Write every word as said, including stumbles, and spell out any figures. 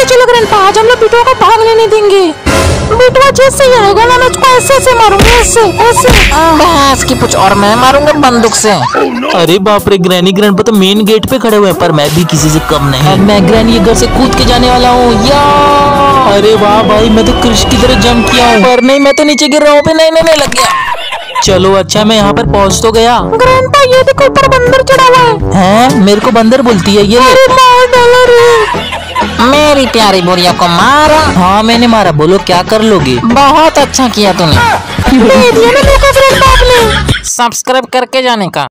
तो चलो ग्रैंडपा, आज हम लोग बिटुआ को भागने नहीं देंगे। बिटुआ जैसे ही आएगा ना मैं उसको ऐसे ऐसे मारूंगा, ऐसे ऐसे। बस की कुछ और मैं मारूंगा बंदूक से। अरे बाप रे, ग्रैनी ग्रैंडपा तो मेन गेट पे खड़े हुए हैं, पर मैं भी किसी से कम नहीं। अब मैं ग्रैनी के घर से कूद के जाने वाला हूँ। या अरे वाह भाई, मैं तो कृष की तरह जंप किया हूँ, पर नहीं मैं तो नीचे गिर रहा हूँ। नहीं नहीं नहीं लग गया। चलो अच्छा, मैं यहाँ पर पहुँच तो गया। ग्रैंडपा ये देखो ऊपर बंदर चढ़ा हुआ है। हैं, मेरे को बंदर बोलती है ये? अरे मार डाला रे। मेरी प्यारी बुढ़िया को मारा। हाँ मैंने मारा, बोलो क्या कर लोगे? बहुत अच्छा किया तूने। दे दिया ना मेरे को ग्रैंडपा आपने। सब्सक्राइब करके जाने का।